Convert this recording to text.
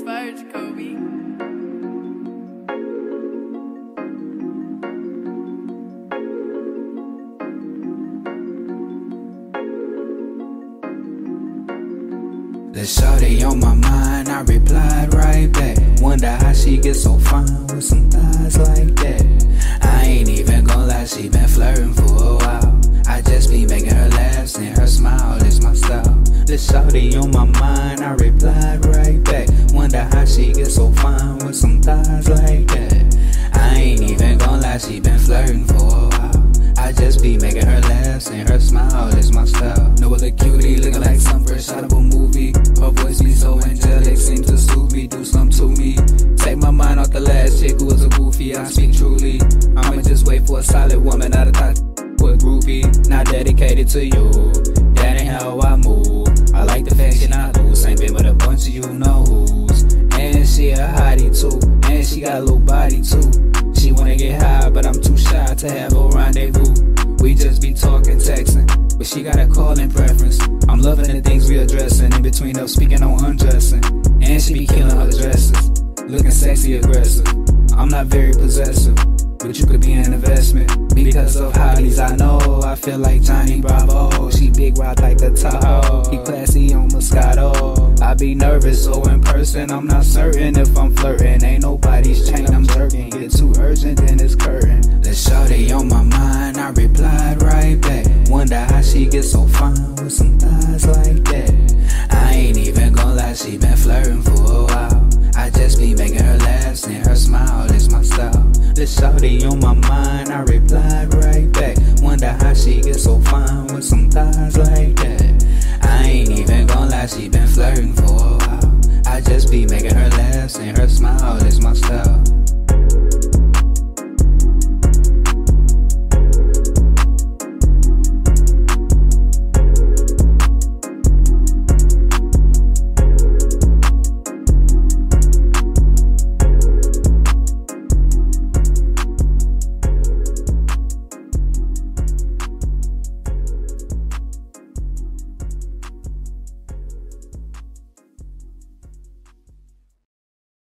fire, Jacoby. The shawty on my mind, I replied right back. Wonder how she gets so fine with some thighs like that. I ain't even gon' lie, she been flirting for a while. I just be making her laugh, and her smile is my style. The shawty on my mind, I replied right back. Wonder how she gets so fine with some thighs like that. I ain't even gon' lie, she been flirting for a while. I just be making her laugh, and her smile is my style. No other cutie looking like some fresh out of a movie. Her voice be so angelic, seems to soothe me, do something to me. Take my mind off the last chick who was a goofy, I speak truly. I'ma just wait for a solid woman, not a thought for a groupie. Not dedicated to you, that ain't how I move. I like the fact she not loose, ain't been with a bunch of you know who's. And she a hottie too, and she got a little body too. She wanna get high, but I'm too shy to have a rendezvous. We just be talking, texting, but she got a calling preference. I'm loving the things we addressing, in between us speaking on undressing. And she be killing her dresses, looking sexy aggressive. I'm not very possessive, but you could be an investment. Because of hotties I know, I feel like Johnny Bravo. She big ride like the Tahoe, he classy on Moscato. I be nervous, so in person I'm not certain if I'm flirting. Ain't nobody's chain I'm jerking, get too urgent then it's curtain. The shawty on my mind, I replied right back. Wonder how she gets so fine with some thighs like that. I ain't even gon'